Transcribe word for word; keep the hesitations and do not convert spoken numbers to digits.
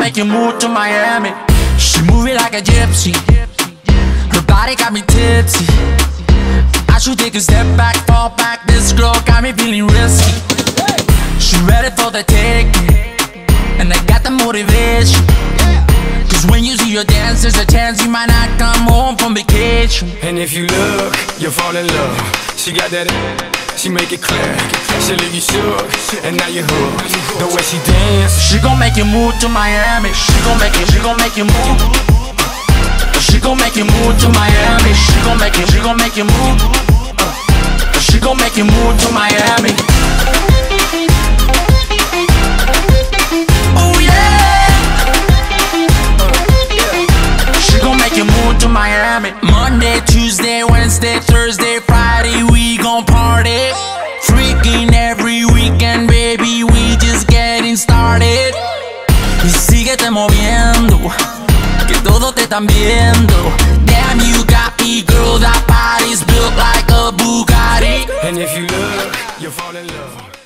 make you move to Miami. She moving like a gypsy. Her body got me tipsy. I should take a step back, fall back. This girl got me feeling risky. She ready for the taking, and I got the motivation. Cause when you see your dance, there's a chance you might not come home from vacation. And if you look, you'll fall in love. She got that, she make it clear. She'll leave you shook, and now you're hooked. The way she dance, she gon' make you move to Miami. She gon' make you, she gon' make you move. She gon' make you move to Miami. She gon' make you, she gon' make you move. She gon' make you move to Miami. Oh yeah. She gon' make you move to Miami. Monday, Tuesday, Wednesday, Thursday, Friday, we gon' party. Freaking every weekend, baby, we just getting started. Y síguete moviendo, que todos te están viendo. Damn, you got me, girl, that body's built like a Bugatti. and if you look, you'll fall in love.